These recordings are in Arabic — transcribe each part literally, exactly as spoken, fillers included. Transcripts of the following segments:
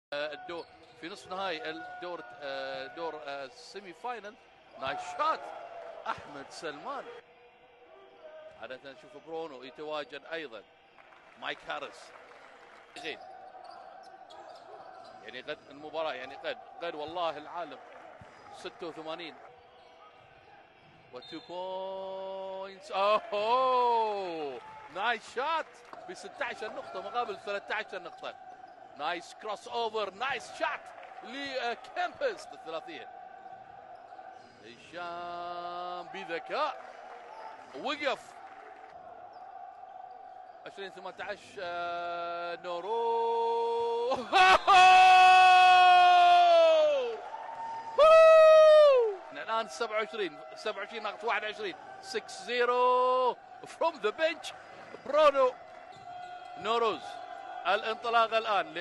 الدور في نصف نهائي الدور دور السيمي فاينل. نايس شوت احمد سلمان. عادة نشوف برونو يتواجد ايضا. مايك هاريس غير يعني قد المباراة يعني قد قد والله العالم ستة وثمانين وتو بوينتس. اوه نايس شوت ب ستة عشر نقطة مقابل ثلاثة عشر نقطة. نايس كروس اوفر نايس شوت لكامبس الثلاثية. هشام بذكاء وقف. عشرين ثمانية عشر نورو. الان سبعة وعشرين سبعة وعشرين ناقص واحد وعشرين ستة صفر فروم ذا بنش. برونو نوروز. الانطلاق الان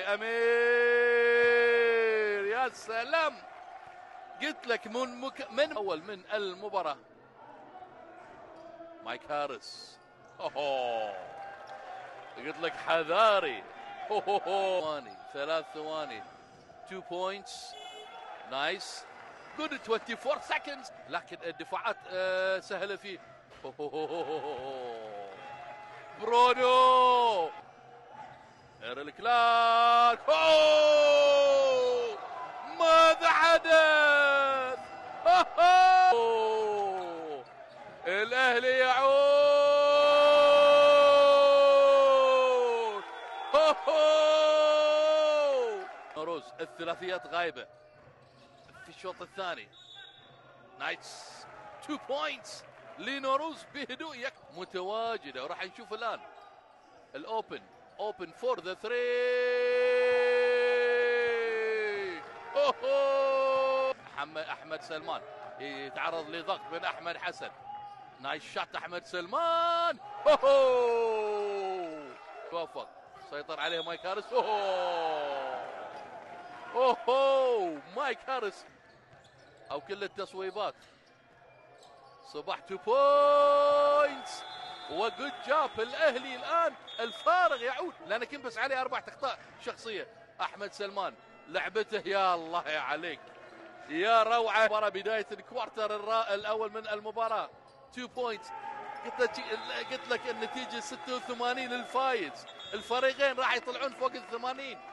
لامير. يا سلام قلت لك من مك... من اول من المباراه. مايك هاريس. اوه قلت لك حذاري. ثواني ثلاث ثواني تو بوينتس نايس جود أربعة وعشرين سكندز لكن الدفاعات آه سهله فيه. برونو ايرل كلارك. أوه! ماذا حدث؟ أوه! الاهلي يعود. نوروز الثلاثيات غايبه في الشوط الثاني. نايس تو بوينتس لنوروز بهدوء يك متواجده وراح نشوف الان الاوبن اوبن فور ذا ثري. محمد احمد سلمان يتعرض لضغط من احمد حسن. نايس شات احمد سلمان. توفق سيطر عليه مايك هاريس. اوه اوه مايك هاريس او كل التصويبات. صباح تو بوينتس وجود جاب. الاهلي الان الفارق يعود لان كنبس عليه اربع اخطاء شخصيه. احمد سلمان لعبته يا الله يا عليك يا روعه. مباراه بدايه الكوارتر الاول من المباراه تو بوينتس. قلت لك قلت لك النتيجه ستة وثمانين للفايز. الفريقين راح يطلعون فوق ال ثمانين.